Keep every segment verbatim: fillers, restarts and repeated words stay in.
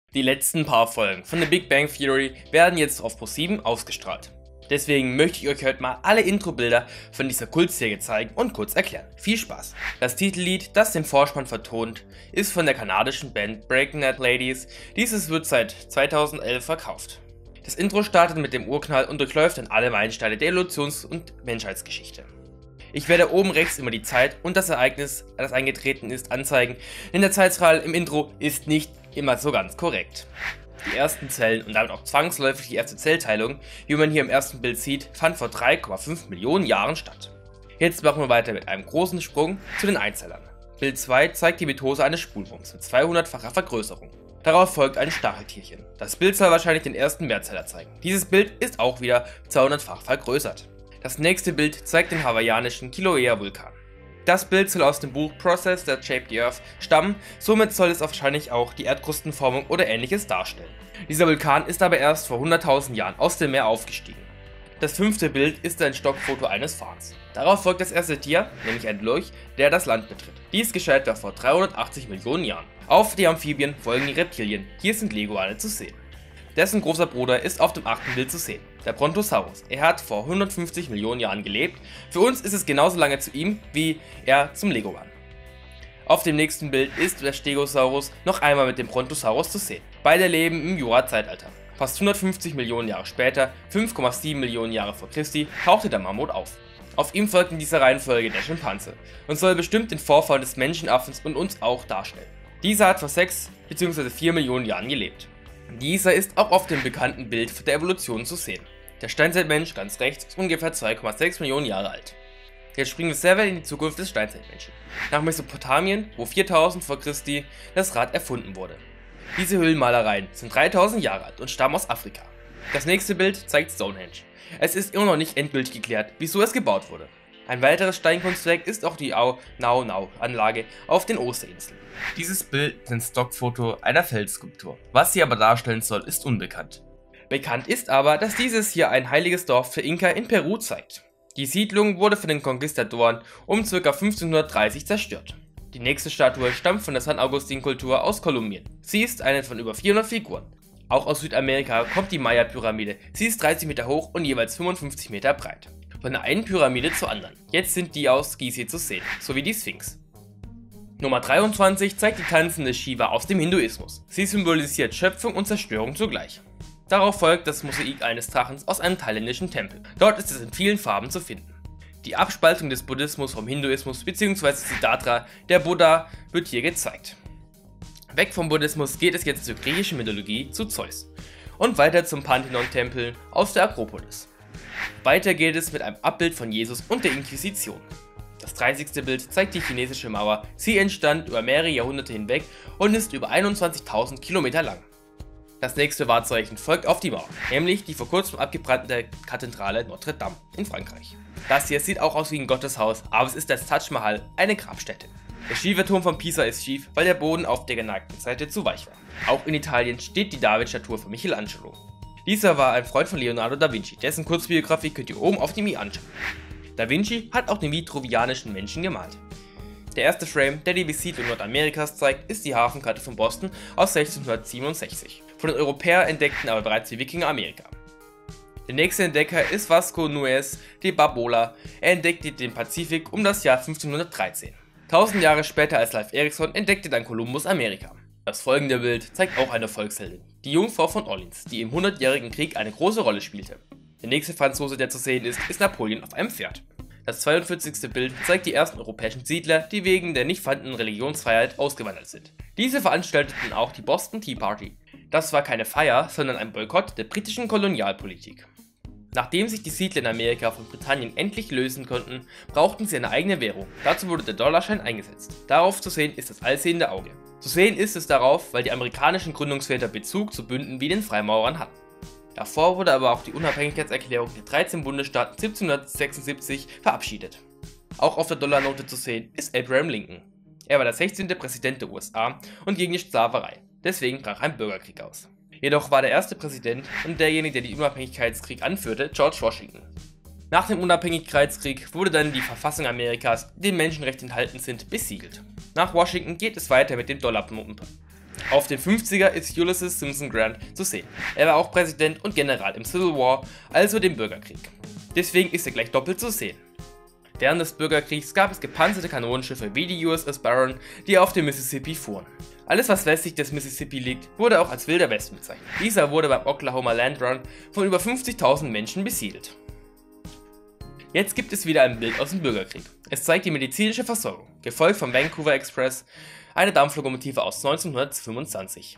Die letzten paar Folgen von The Big Bang Theory werden jetzt auf ProSieben ausgestrahlt. Deswegen möchte ich euch heute mal alle Intro-Bilder von dieser Kultserie zeigen und kurz erklären. Viel Spaß! Das Titellied, das den Vorspann vertont, ist von der kanadischen Band Breakneck Ladies. Dieses wird seit zweitausendelf verkauft. Das Intro startet mit dem Urknall und durchläuft dann alle Meilensteine der Evolutions- und Menschheitsgeschichte. Ich werde oben rechts immer die Zeit und das Ereignis, das eingetreten ist, anzeigen, denn der Zeitstrahl im Intro ist nicht immer so ganz korrekt. Die ersten Zellen und damit auch zwangsläufig die erste Zellteilung, wie man hier im ersten Bild sieht, fand vor drei Komma fünf Millionen Jahren statt. Jetzt machen wir weiter mit einem großen Sprung zu den Einzellern. Bild zwei zeigt die Mitose eines Spulwurms mit zweihundertfacher Vergrößerung. Darauf folgt ein Stacheltierchen. Das Bild soll wahrscheinlich den ersten Mehrzeller zeigen. Dieses Bild ist auch wieder zweihundertfach vergrößert. Das nächste Bild zeigt den hawaiianischen Kilauea-Vulkan. Das Bild soll aus dem Buch Process That Shaped the Earth stammen, somit soll es wahrscheinlich auch die Erdkrustenformung oder ähnliches darstellen. Dieser Vulkan ist aber erst vor hunderttausend Jahren aus dem Meer aufgestiegen. Das fünfte Bild ist ein Stockfoto eines Fahns. Darauf folgt das erste Tier, nämlich ein Lurch, der das Land betritt. Dies geschah etwa vor dreihundertachtzig Millionen Jahren. Auf die Amphibien folgen die Reptilien, hier sind Leguane zu sehen. Dessen großer Bruder ist auf dem achten Bild zu sehen, der Brontosaurus. Er hat vor hundertfünfzig Millionen Jahren gelebt. Für uns ist es genauso lange zu ihm, wie er zum Leguan. Auf dem nächsten Bild ist der Stegosaurus noch einmal mit dem Brontosaurus zu sehen. Beide leben im Jura-Zeitalter. Fast hundertfünfzig Millionen Jahre später, fünf Komma sieben Millionen Jahre vor Christi, tauchte der Mammut auf. Auf ihm folgt in dieser Reihenfolge der Schimpanse und soll bestimmt den Vorfahren des Menschenaffens und uns auch darstellen. Dieser hat vor sechs bzw. vier Millionen Jahren gelebt. Dieser ist auch auf dem bekannten Bild der Evolution zu sehen. Der Steinzeitmensch ganz rechts ist ungefähr zwei Komma sechs Millionen Jahre alt. Jetzt springen wir sehr weit in die Zukunft des Steinzeitmenschen. Nach Mesopotamien, wo viertausend vor Christi das Rad erfunden wurde. Diese Höhlenmalereien sind dreitausend Jahre alt und stammen aus Afrika. Das nächste Bild zeigt Stonehenge. Es ist immer noch nicht endgültig geklärt, wieso es gebaut wurde. Ein weiteres Steinkunstwerk ist auch die Au-Nau-Nau-Anlage auf den Osterinseln. Dieses Bild ist ein Stockfoto einer Felsskulptur. Was sie aber darstellen soll, ist unbekannt. Bekannt ist aber, dass dieses hier ein heiliges Dorf für Inka in Peru zeigt. Die Siedlung wurde von den Konquistadoren um ca. fünfzehnhundertdreißig zerstört. Die nächste Statue stammt von der San Agustin-Kultur aus Kolumbien. Sie ist eine von über vierhundert Figuren. Auch aus Südamerika kommt die Maya-Pyramide. Sie ist dreißig Meter hoch und jeweils fünfundfünfzig Meter breit. Von der einen Pyramide zur anderen. Jetzt sind die aus Gizeh zu sehen, sowie die Sphinx. Nummer dreiundzwanzig zeigt die tanzende Shiva aus dem Hinduismus. Sie symbolisiert Schöpfung und Zerstörung zugleich. Darauf folgt das Mosaik eines Drachens aus einem thailändischen Tempel. Dort ist es in vielen Farben zu finden. Die Abspaltung des Buddhismus vom Hinduismus bzw. Siddhartha, der Buddha, wird hier gezeigt. Weg vom Buddhismus geht es jetzt zur griechischen Mythologie, zu Zeus. Und weiter zum Pantheon-Tempel aus der Akropolis. Weiter geht es mit einem Abbild von Jesus und der Inquisition. Das dreißigste Bild zeigt die chinesische Mauer. Sie entstand über mehrere Jahrhunderte hinweg und ist über einundzwanzigtausend Kilometer lang. Das nächste Wahrzeichen folgt auf die Mauer, nämlich die vor kurzem abgebrannte Kathedrale Notre Dame in Frankreich. Das hier sieht auch aus wie ein Gotteshaus, aber es ist das Taj Mahal, eine Grabstätte. Der schiefe Turm von Pisa ist schief, weil der Boden auf der geneigten Seite zu weich war. Auch in Italien steht die David-Statue von Michelangelo. Dieser war ein Freund von Leonardo da Vinci, dessen Kurzbiografie könnt ihr oben auf dem i anschauen. Da Vinci hat auch den vitruvianischen Menschen gemalt. Der erste Frame, der die Besiedlung Nordamerikas zeigt, ist die Hafenkarte von Boston aus sechzehnhundertsiebenundsechzig. Von den Europäern entdeckten aber bereits die Wikinger Amerika. Der nächste Entdecker ist Vasco Nuez de Barbola. Er entdeckte den Pazifik um das Jahr fünfzehnhundertdreizehn. Tausend Jahre später als Leif Erikson entdeckte dann Kolumbus Amerika. Das folgende Bild zeigt auch eine Volksheldin, die Jungfrau von Orleans, die im hundertjährigen Krieg eine große Rolle spielte. Der nächste Franzose, der zu sehen ist, ist Napoleon auf einem Pferd. Das zweiundvierzigste Bild zeigt die ersten europäischen Siedler, die wegen der nicht vorhandenen Religionsfreiheit ausgewandert sind. Diese veranstalteten auch die Boston Tea Party. Das war keine Feier, sondern ein Boykott der britischen Kolonialpolitik. Nachdem sich die Siedler in Amerika von Britannien endlich lösen konnten, brauchten sie eine eigene Währung. Dazu wurde der Dollarschein eingesetzt. Darauf zu sehen ist das allsehende Auge. Zu sehen ist es darauf, weil die amerikanischen Gründungsväter Bezug zu Bünden wie den Freimaurern hatten. Davor wurde aber auch die Unabhängigkeitserklärung der dreizehn Bundesstaaten siebzehnhundertsechsundsiebzig verabschiedet. Auch auf der Dollarnote zu sehen ist Abraham Lincoln. Er war der sechzehnte Präsident der U S A und gegen die Sklaverei. Deswegen brach ein Bürgerkrieg aus. Jedoch war der erste Präsident und derjenige, der den Unabhängigkeitskrieg anführte, George Washington. Nach dem Unabhängigkeitskrieg wurde dann die Verfassung Amerikas, in der Menschenrechte enthalten sind, besiegelt. Nach Washington geht es weiter mit dem Dollarnotenpapier. Auf dem fünfziger ist Ulysses Simpson Grant zu sehen. Er war auch Präsident und General im Civil War, also dem Bürgerkrieg. Deswegen ist er gleich doppelt zu sehen. Während des Bürgerkriegs gab es gepanzerte Kanonenschiffe wie die U S S Baron, die auf dem Mississippi fuhren. Alles, was westlich des Mississippi liegt, wurde auch als Wilder Westen bezeichnet. Dieser wurde beim Oklahoma Land Run von über fünfzigtausend Menschen besiedelt. Jetzt gibt es wieder ein Bild aus dem Bürgerkrieg. Es zeigt die medizinische Versorgung, gefolgt vom Vancouver Express, eine Dampflokomotive aus neunzehnhundertfünfundzwanzig.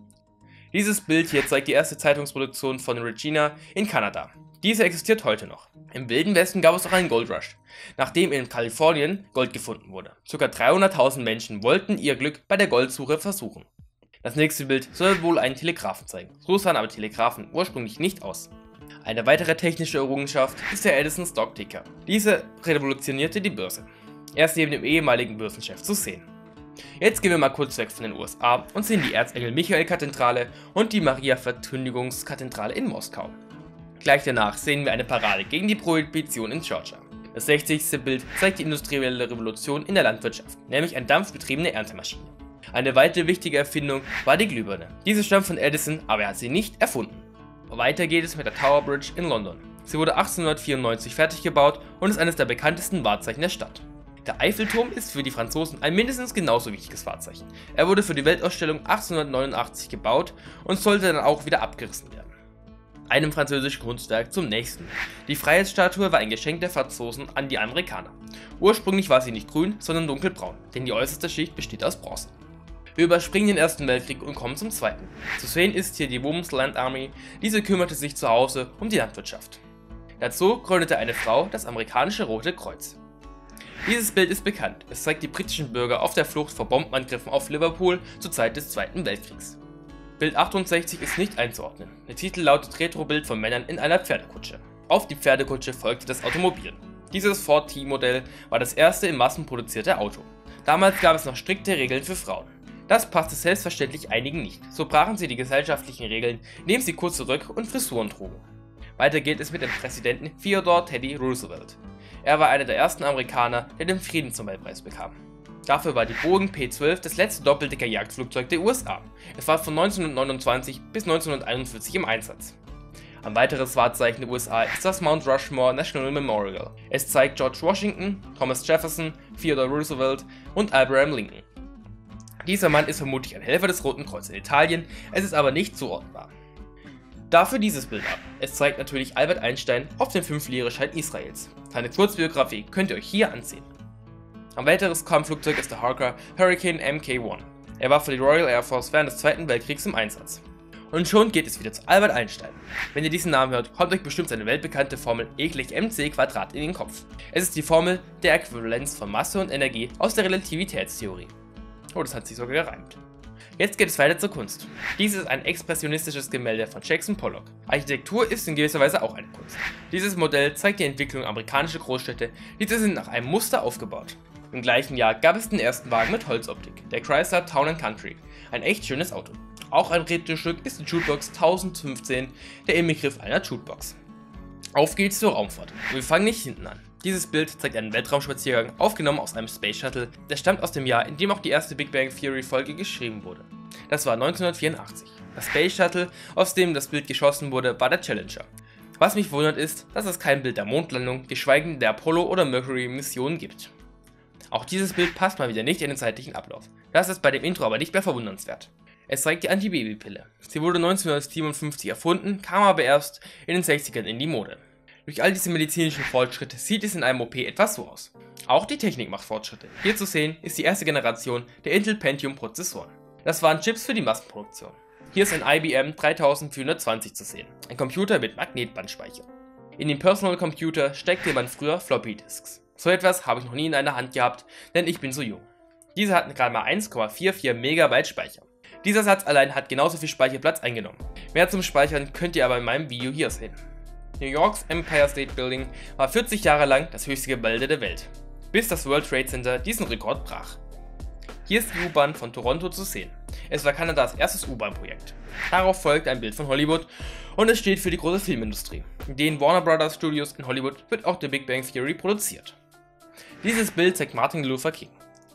Dieses Bild hier zeigt die erste Zeitungsproduktion von Regina in Kanada. Diese existiert heute noch. Im Wilden Westen gab es auch einen Goldrush, nachdem in Kalifornien Gold gefunden wurde. Ca. dreihunderttausend Menschen wollten ihr Glück bei der Goldsuche versuchen. Das nächste Bild soll wohl einen Telegraphen zeigen. So sahen aber Telegraphen ursprünglich nicht aus. Eine weitere technische Errungenschaft ist der Edison Stock Ticker. Diese revolutionierte die Börse. Er ist neben dem ehemaligen Börsenchef zu sehen. Jetzt gehen wir mal kurz weg von den U S A und sehen die Erzengel-Michael-Kathedrale und die Maria-Verkündigungskathedrale in Moskau. Gleich danach sehen wir eine Parade gegen die Prohibition in Georgia. Das sechzigste Bild zeigt die industrielle Revolution in der Landwirtschaft, nämlich eine dampfbetriebene Erntemaschine. Eine weitere wichtige Erfindung war die Glühbirne. Diese stammt von Edison, aber er hat sie nicht erfunden. Weiter geht es mit der Tower Bridge in London. Sie wurde achtzehnhundertvierundneunzig fertig gebaut und ist eines der bekanntesten Wahrzeichen der Stadt. Der Eiffelturm ist für die Franzosen ein mindestens genauso wichtiges Wahrzeichen. Er wurde für die Weltausstellung achtzehnhundertneunundachtzig gebaut und sollte dann auch wieder abgerissen werden. Einem französischen Kunstwerk zum nächsten. Die Freiheitsstatue war ein Geschenk der Franzosen an die Amerikaner. Ursprünglich war sie nicht grün, sondern dunkelbraun, denn die äußerste Schicht besteht aus Bronze. Wir überspringen den Ersten Weltkrieg und kommen zum Zweiten. Zu sehen ist hier die Women's Land Army. Diese kümmerte sich zu Hause um die Landwirtschaft. Dazu gründete eine Frau das amerikanische Rote Kreuz. Dieses Bild ist bekannt. Es zeigt die britischen Bürger auf der Flucht vor Bombenangriffen auf Liverpool zur Zeit des Zweiten Weltkriegs. Bild achtundsechzig ist nicht einzuordnen. Der Titel lautet Retro-Bild von Männern in einer Pferdekutsche. Auf die Pferdekutsche folgte das Automobil. Dieses Ford T-Modell war das erste im Massen produzierte Auto. Damals gab es noch strikte Regeln für Frauen. Das passte selbstverständlich einigen nicht. So brachen sie die gesellschaftlichen Regeln, indem sie kurze Röcke und Frisuren trugen. Weiter geht es mit dem Präsidenten Theodore Teddy Roosevelt. Er war einer der ersten Amerikaner, der den Friedensnobelpreis bekam. Dafür war die Boeing P zwölf das letzte Doppeldecker-Jagdflugzeug der U S A. Es war von neunzehnhundertneunundzwanzig bis neunzehnhunderteinundvierzig im Einsatz. Ein weiteres Wahrzeichen der U S A ist das Mount Rushmore National Memorial. Es zeigt George Washington, Thomas Jefferson, Theodore Roosevelt und Abraham Lincoln. Dieser Mann ist vermutlich ein Helfer des Roten Kreuzes in Italien, es ist aber nicht zuordnenbar. Dafür dieses Bild ab. Es zeigt natürlich Albert Einstein auf dem fünf-Lire-Schein Israels. Seine Kurzbiografie könnt ihr euch hier ansehen. Ein weiteres Kampfflugzeug ist der Hawker Hurricane M K eins. Er war für die Royal Air Force während des Zweiten Weltkriegs im Einsatz. Und schon geht es wieder zu Albert Einstein. Wenn ihr diesen Namen hört, kommt euch bestimmt seine weltbekannte Formel E gleich mc Quadrat in den Kopf. Es ist die Formel der Äquivalenz von Masse und Energie aus der Relativitätstheorie. Oh, das hat sich sogar gereimt. Jetzt geht es weiter zur Kunst. Dies ist ein expressionistisches Gemälde von Jackson Pollock. Architektur ist in gewisser Weise auch eine Kunst. Dieses Modell zeigt die Entwicklung amerikanischer Großstädte, diese sind nach einem Muster aufgebaut. Im gleichen Jahr gab es den ersten Wagen mit Holzoptik, der Chrysler Town and Country, ein echt schönes Auto. Auch ein Retro-Stück ist die Jukebox tausendfünfzehn, der Inbegriff einer Jukebox. Auf geht's zur Raumfahrt. Und wir fangen nicht hinten an. Dieses Bild zeigt einen Weltraumspaziergang, aufgenommen aus einem Space Shuttle, der stammt aus dem Jahr, in dem auch die erste Big Bang Theory Folge geschrieben wurde. Das war neunzehnhundertvierundachtzig. Das Space Shuttle, aus dem das Bild geschossen wurde, war der Challenger. Was mich wundert ist, dass es kein Bild der Mondlandung, geschweige der Apollo- oder Mercury-Missionen gibt. Auch dieses Bild passt mal wieder nicht in den zeitlichen Ablauf. Das ist bei dem Intro aber nicht mehr verwundernswert. Es zeigt die Antibabypille. Sie wurde neunzehnhundertsiebenundfünfzig erfunden, kam aber erst in den sechzigern in die Mode. Durch all diese medizinischen Fortschritte sieht es in einem O P etwas so aus. Auch die Technik macht Fortschritte. Hier zu sehen ist die erste Generation der Intel Pentium Prozessoren. Das waren Chips für die Massenproduktion. Hier ist ein I B M dreitausendvierhundertzwanzig zu sehen, ein Computer mit Magnetbandspeicher. In den Personal Computer steckte man früher Floppy Disks. So etwas habe ich noch nie in einer Hand gehabt, denn ich bin so jung. Diese hatten gerade mal eins Komma vierundvierzig Megabyte Speicher. Dieser Satz allein hat genauso viel Speicherplatz eingenommen. Mehr zum Speichern könnt ihr aber in meinem Video hier sehen. New Yorks Empire State Building war vierzig Jahre lang das höchste Gebäude der Welt, bis das World Trade Center diesen Rekord brach. Hier ist die U-Bahn von Toronto zu sehen. Es war Kanadas erstes U-Bahn-Projekt. Darauf folgt ein Bild von Hollywood und es steht für die große Filmindustrie. In den Warner Brothers Studios in Hollywood wird auch The Big Bang Theory produziert. Dieses Bild zeigt Martin Luther King.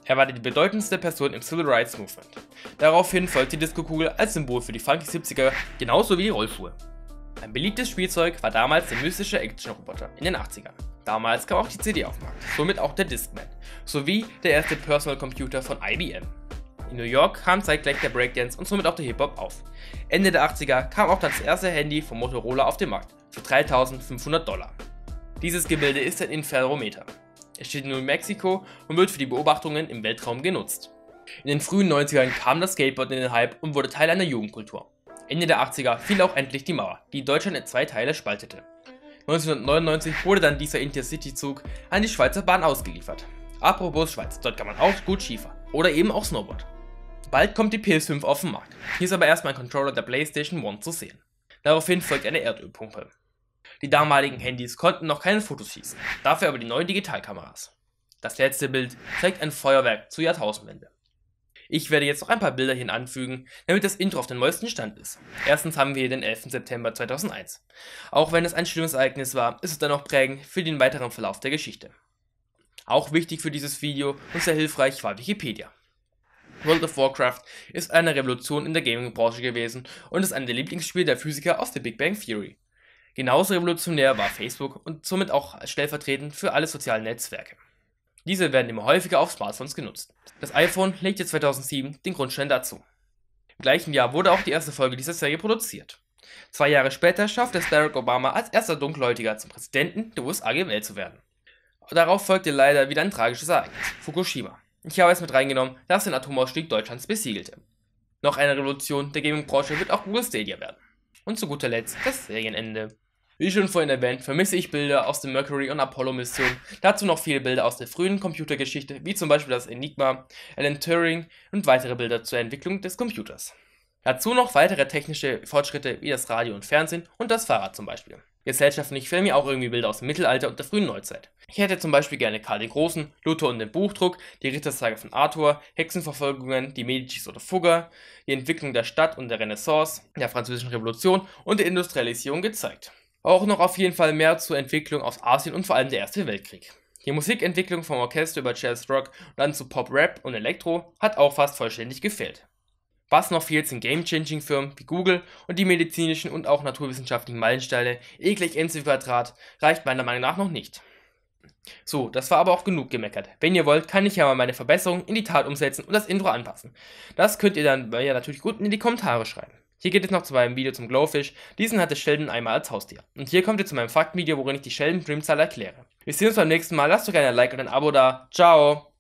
Er war die bedeutendste Person im Civil Rights Movement. Daraufhin folgte die Disco-Kugel als Symbol für die funky siebziger, genauso wie die Rollschuhe. Ein beliebtes Spielzeug war damals der mystische Action-Roboter in den achtzigern. Damals kam auch die C D auf den Markt, somit auch der Discman, sowie der erste Personal Computer von I B M. In New York kam zeitgleich der Breakdance und somit auch der Hip-Hop auf. Ende der achtziger kam auch dann das erste Handy von Motorola auf den Markt für dreitausendfünfhundert Dollar. Dieses Gebilde ist ein Interferometer. Es steht in New Mexico und wird für die Beobachtungen im Weltraum genutzt. In den frühen neunzigern kam das Skateboard in den Hype und wurde Teil einer Jugendkultur. Ende der achtziger fiel auch endlich die Mauer, die Deutschland in zwei Teile spaltete. neunzehnhundertneunundneunzig wurde dann dieser Intercity-Zug an die Schweizer Bahn ausgeliefert. Apropos Schweiz, dort kann man auch gut Skifahren oder eben auch Snowboard. Bald kommt die P S fünf auf den Markt. Hier ist aber erstmal ein Controller der PlayStation eins zu sehen. Daraufhin folgt eine Erdölpumpe. Die damaligen Handys konnten noch keine Fotos schießen, dafür aber die neuen Digitalkameras. Das letzte Bild zeigt ein Feuerwerk zur Jahrtausendwende. Ich werde jetzt noch ein paar Bilder hier anfügen, damit das Intro auf den neuesten Stand ist. Erstens haben wir hier den elften September zweitausendeins. Auch wenn es ein schlimmes Ereignis war, ist es dennoch prägend für den weiteren Verlauf der Geschichte. Auch wichtig für dieses Video und sehr hilfreich war Wikipedia. World of Warcraft ist eine Revolution in der Gaming-Branche gewesen und ist einer der Lieblingsspiele der Physiker aus der Big Bang Theory. Genauso revolutionär war Facebook und somit auch stellvertretend für alle sozialen Netzwerke. Diese werden immer häufiger auf Smartphones genutzt. Das iPhone legte zweitausendsieben den Grundstein dazu. Im gleichen Jahr wurde auch die erste Folge dieser Serie produziert. Zwei Jahre später schaffte es Barack Obama als erster Dunkelhäutiger zum Präsidenten der U S A gewählt zu werden. Darauf folgte leider wieder ein tragisches Ereignis, Fukushima. Ich habe es mit reingenommen, das den Atomausstieg Deutschlands besiegelte. Noch eine Revolution der Gaming-Branche wird auch Google Stadia werden. Und zu guter Letzt das Serienende. Wie schon vorhin erwähnt, vermisse ich Bilder aus der Mercury- und Apollo-Mission, dazu noch viele Bilder aus der frühen Computergeschichte, wie zum Beispiel das Enigma, Alan Turing und weitere Bilder zur Entwicklung des Computers. Dazu noch weitere technische Fortschritte wie das Radio und Fernsehen und das Fahrrad zum Beispiel. Gesellschaftlich fehlen mir auch irgendwie Bilder aus dem Mittelalter und der frühen Neuzeit. Ich hätte zum Beispiel gerne Karl den Großen, Luther und den Buchdruck, die Rittersage von Arthur, Hexenverfolgungen, die Medicis oder Fugger, die Entwicklung der Stadt und der Renaissance, der Französischen Revolution und der Industrialisierung gezeigt. Auch noch auf jeden Fall mehr zur Entwicklung aus Asien und vor allem der Erste Weltkrieg. Die Musikentwicklung vom Orchester über Jazz, Rock und dann zu Pop, Rap und Elektro hat auch fast vollständig gefehlt. Was noch fehlt, sind Game-Changing-Firmen wie Google und die medizinischen und auch naturwissenschaftlichen Meilensteine, e gleich mc Quadrat, reicht meiner Meinung nach noch nicht. So, das war aber auch genug gemeckert. Wenn ihr wollt, kann ich ja mal meine Verbesserungen in die Tat umsetzen und das Intro anpassen. Das könnt ihr dann ja natürlich unten in die Kommentare schreiben. Hier geht es noch zu meinem Video zum Glowfish, diesen hatte Sheldon einmal als Haustier. Und hier kommt ihr zu meinem Faktenvideo, worin ich die Sheldon Primzahl erkläre. Wir sehen uns beim nächsten Mal, lasst doch gerne ein Like und ein Abo da, ciao!